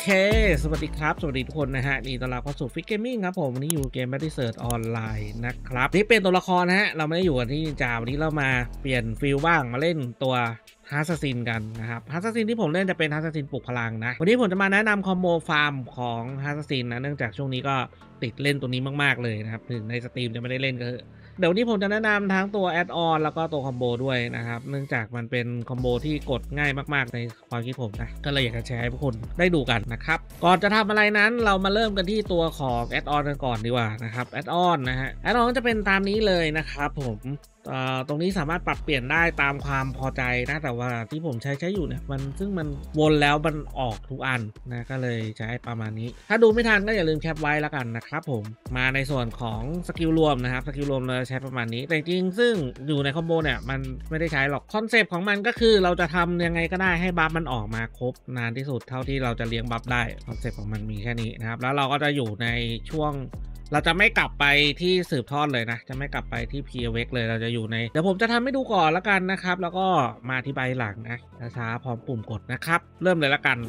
เคสวัสดีครับสวัสดีทุกคนนะฮะนี่ต้อนรับเข้าสู่ฟิกเกมมิ่งครับผมวันนี้อยู่เกม Battlefield ออนไลน์นะครับนี่เป็นตัวละครนะฮะเราไม่ได้อยู่กันที่นินจาวันนี้เรามาเปลี่ยนฟิลบ้างมาเล่นตัวฮาร์สซินกันนะครับฮาร์สซินที่ผมเล่นจะเป็นฮาร์สซินปลุกพลังนะวันนี้ผมจะมาแนะนำคอมโบฟาร์มของฮาร์สซินนะเนื่องจากช่วงนี้ก็ติดเล่นตัวนี้มากๆเลยนะครับถึงในสตรีมจะไม่ได้เล่นก็เดี๋ยวนี้ผมจะแนะนำทั้งตัวแอดออนแล้วก็ตัวคอมโบด้วยนะครับเนื่องจากมันเป็นคอมโบที่กดง่ายมากๆในความคิดผมนะก็เลยอยากจะแชร์ให้ทุกคนได้ดูกันนะครับก่อนจะทำอะไรนั้นเรามาเริ่มกันที่ตัวของแอดออนกันก่อนดีกว่านะครับแอดออนนะฮะแอดออนจะเป็นตามนี้เลยนะครับผมตรงนี้สามารถปรับเปลี่ยนได้ตามความพอใจนะแต่ว่าที่ผมใช้อยู่เนี่ยซึ่งมันวนแล้วมันออกทุกอันนะก็เลยใช้ประมาณนี้ถ้าดูไม่ทันก็อย่าลืมแคปไว้แล้วกันนะครับผมมาในส่วนของสกิลรวมนะครับสกิลรวมเราใช้ประมาณนี้แต่จริงซึ่งอยู่ในคอมโบเนี่ยมันไม่ได้ใช้หรอกคอนเซปต์ของมันก็คือเราจะทำยังไงก็ได้ให้บัฟมันออกมาครบนานที่สุดเท่าที่เราจะเลี้ยงบัฟได้คอนเซปต์ของมันมีแค่นี้นะครับแล้วเราก็จะอยู่ในช่วงเราจะไม่กลับไปที่สืบทอดเลยนะจะไม่กลับไปที่ PVX เลยเราจะอยู่ในเดี๋ยวผมจะทำให้ดูก่อนแล้วกันนะครับแล้วก็มาอธิบายหลังนะช้าๆพร้อมปุ่มกดนะครับเริ่มเลยแล้วกัน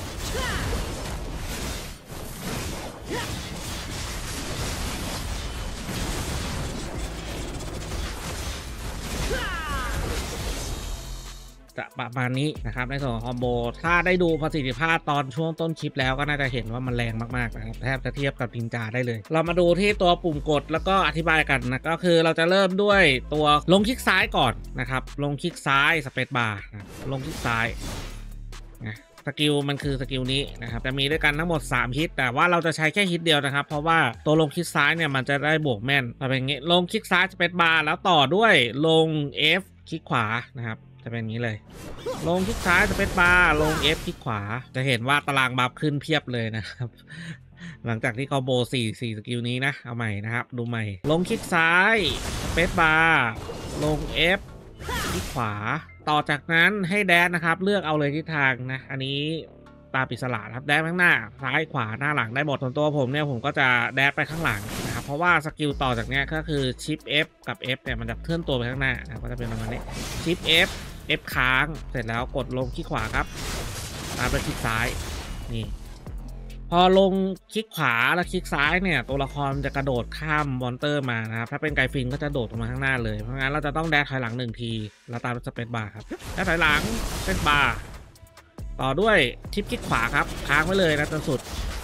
จะประมาณนี้นะครับในส่วนของคอมโบถ้าได้ดูประสิทธิภาพตอนช่วงต้นคลิปแล้วก็น่าจะเห็นว่ามันแรงมากๆนะครับแทบจะเทียบกับนินจาได้เลยเรามาดูที่ตัวปุ่มกดแล้วก็อธิบายกันนะก็คือเราจะเริ่มด้วยตัวลงคลิกซ้ายก่อนนะครับลงคลิกซ้ายสเปซบาร์ลงคลิกซ้ายนะสกิลมันคือสกิลนี้นะครับจะมีด้วยกันทั้งหมด3ฮิตแต่ว่าเราจะใช้แค่ฮิตเดียวนะครับเพราะว่าตัวลงคลิกซ้ายเนี่ยมันจะได้บวกแม่นเป็นอย่างงี้ลงคลิกซ้ายสเปซบาร์แล้วต่อด้วยลง F คลิกขวานะครับจะเป็นอย่างนี้เลยลงคลิกซ้ายสเปซบาร์ลง F คลิกขวาจะเห็นว่าตารางบัฟขึ้นเพียบเลยนะครับหลังจากที่คอมโบ4สกิลนี้นะเอาใหม่นะครับดูใหม่ลงคลิกซ้ายสเปซบาร์ลง F คลิกขวาต่อจากนั้นให้แดนนะครับเลือกเอาเลยทิศทางนะอันนี้ตามอิสระครับแดนข้างหน้าซ้ายขวาหน้าหลังได้หมดส่วนตัวผมเนี่ยผมก็จะแดนไปข้างหลังนะครับเพราะว่าสกิลต่อจากเนี้ยก็คือชิป F กับ F เนี่ยมันจะเคลื่อนตัวไปข้างหน้านะก็จะเป็นประมาณนี้ชิป F ค้างเสร็จแล้วกดลงคลิกขวาครับตามไปคลิกซ้ายนี่พอลงคลิกขวาแล้วคลิกซ้ายเนี่ยตัวละครจะกระโดดข้ามมอนเตอร์มานะครับถ้าเป็นไกฟินก็จะโดดออกมาข้างหน้าเลยเพราะงั้นเราจะต้องแดชถอยหลัง1ทีแล้วตามสเปซบาร์ครับแดชถอยหลังสเปซบาร์ต่อด้วยชิปคลิกขวาครับค้างไว้เลยนะจนสุด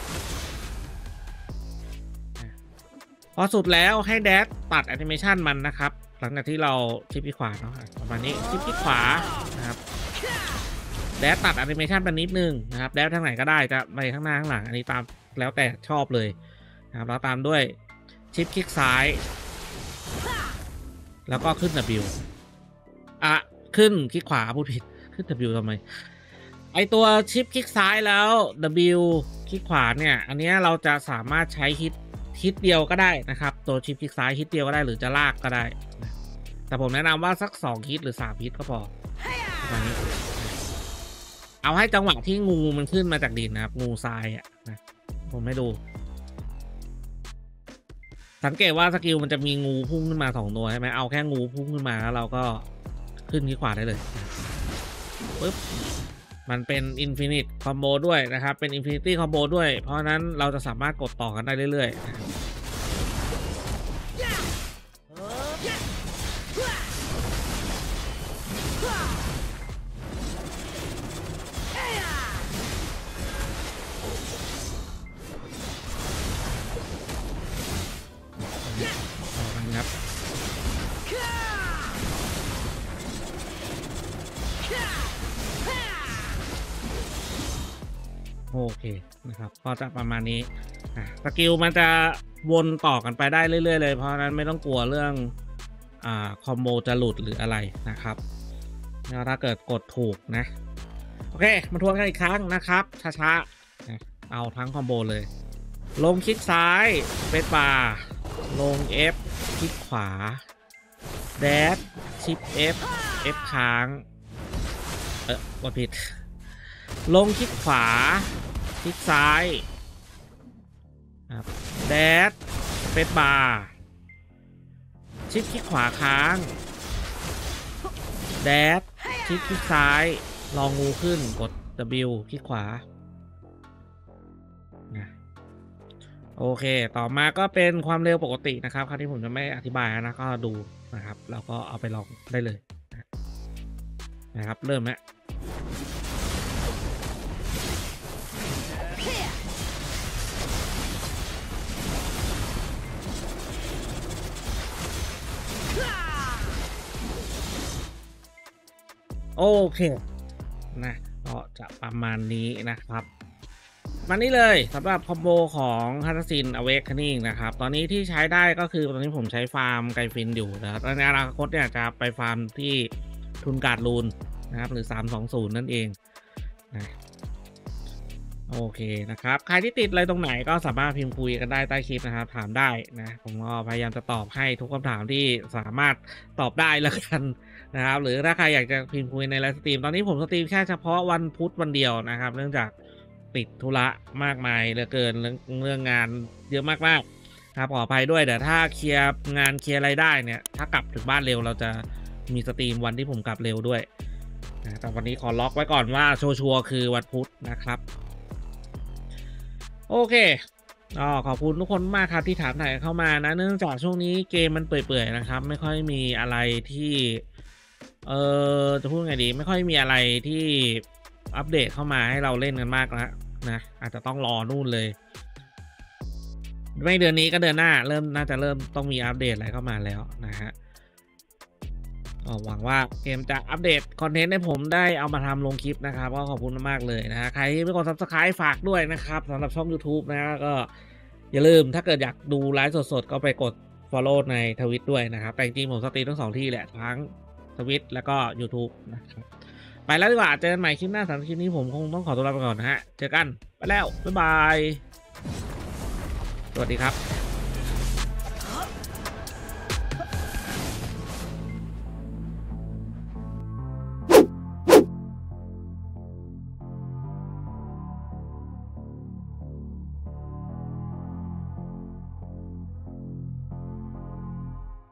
พอสุดแล้วให้แดชตัดแอนิเมชันมันนะครับหลังจากที่เราชิปคลิกขวาเนาะประมาณนี้ชิปคลิกขวานะครับแดชตัดแอนิเมชันไปนิดนึงนะครับแดชทางไหนก็ได้จะไปข้างหน้าข้างหลังอันนี้ตามแล้วแต่ชอบเลยนะครับแล้วตามด้วยชิปคลิกซ้ายแล้วก็ขึ้น W ขึ้นคลิกขวาพูดผิดขึ้น W ทำไมไอตัวชิปคลิกซ้ายแล้ว W คลิกขวาเนี่ยอันนี้เราจะสามารถใช้ฮิตเดียวก็ได้นะครับตัวชิปคลิกซ้ายฮิตเดียวก็ได้หรือจะลากก็ได้แต่ผมแนะนำว่าสัก2ฮิตหรือ3ฮิตก็พอประมาณนี้เอาให้จังหวะที่งูมันขึ้นมาจากดินนะครับงูทรายอ่ะนะผมให้ดูสังเกตว่าสกิลมันจะมีงูพุ่งขึ้นมา2ตัวใช่ไหมเอาแค่งูพุ่งขึ้นมาแล้วเราก็ขึ้นที่ขวาได้เลยปึ๊บมันเป็นอินฟินิตคอมโบด้วยนะครับเป็นอินฟินิตี้คอมโบด้วยเพราะนั้นเราจะสามารถกดต่อกันได้เรื่อยๆนะครับโอเคนะครับก็จะประมาณนี้สกิลมันจะวนต่อกันไปได้เรื่อยๆเลยเพราะนั้นไม่ต้องกลัวเรื่องคอมโบจะหลุดหรืออะไรนะครับแล้วถ้าเกิดกดถูกนะโอเคมาทวนกันอีกครั้งนะครับช้าๆเอาทั้งคอมโบเลยลงคลิกซ้ายสเปซบาร์ลง F คลิกขวาแดชชิป F ค้างกดผิดลงคลิกขวาคลิกซ้ายแดชสเปซบาร์ชิปคลิกขวาค้างแดชคลิกซ้ายลองงูขึ้นกด W คลิกขวาโอเคต่อมาก็เป็นความเร็วปกตินะครับคราวนี้ผมจะไม่อธิบายนะก็ดูนะครับแล้วก็เอาไปลองได้เลยนะครับเริ่มแล้วโอเคนะก็จะประมาณนี้นะครับมานี่เลยสำหรับคอมโบของฮัตซินอเวคนิ่งนะครับตอนนี้ที่ใช้ได้ก็คือตอนนี้ผมใช้ฟาร์มไกฟินอยู่นะครับในอนาคตเนี่ยจะไปฟาร์มที่ทุนการ์ดรูนนะครับหรือ320นั่นเองนะโอเคนะครับใครที่ติดอะไรตรงไหนก็สามารถพิมพ์คุยกันได้ใต้คลิปนะครับถามได้นะผมก็พยายามจะตอบให้ทุกคำถามที่สามารถตอบได้แล้วกันนะครับหรือถ้าใครอยากจะพิมพ์คุยในไลฟ์สตรีมตอนนี้ผมสตรีมแค่เฉพาะวันพุธวันเดียวนะครับเนื่องจากติดธุระมากมายเหลือเกินเรื่องงานเยอะมากๆครับขออภัยด้วยแต่ถ้าเคลียร์งานเคลียร์อะไรได้เนี่ยถ้ากลับถึงบ้านเร็วเราจะมีสตรีมวันที่ผมกลับเร็วด้วยนะแต่วันนี้ขอล็อกไว้ก่อนว่าชัวร์คือวันพุธนะครับโอเคขอบคุณทุกคนมากครับที่ถามถ่ายเข้ามานะเนื่องจากช่วงนี้เกมมันเปื่อยๆนะครับไม่ค่อยมีอะไรที่จะพูดไงดีไม่ค่อยมีอะไรที่อัปเดตเข้ามาให้เราเล่นกันมากแล้วนะอาจจะต้องรอนู่นเลยไม่เดือนนี้ก็เดือนหน้าน่าจะเริ่มต้องมีอัปเดตอะไรเข้ามาแล้วนะฮะหวังว่าเกมจะอัปเดตคอนเทนต์ให้ผมได้เอามาทำลงคลิปนะครับก็ขอบคุณมากๆเลยนะฮะใครที่ไม่กด Subscribe ฝากด้วยนะครับสำหรับช่อง YouTube นะก็อย่าลืมถ้าเกิดอยากดูไลฟ์สดๆก็ไปกด Follow ในทวิตด้วยนะครับแต่จริงๆผมสตรีมทั้ง2ที่แหละทั้งทวิตแล้วก็ YouTube นะครับไปแล้วดีกว่าเจอกันใหม่คลิปหน้าสำหรับคลิปนี้ผมคงต้องขอตัวลาไปก่อนนะฮะเจอกันไปแล้วบ๊ายบายสวัสดีครับ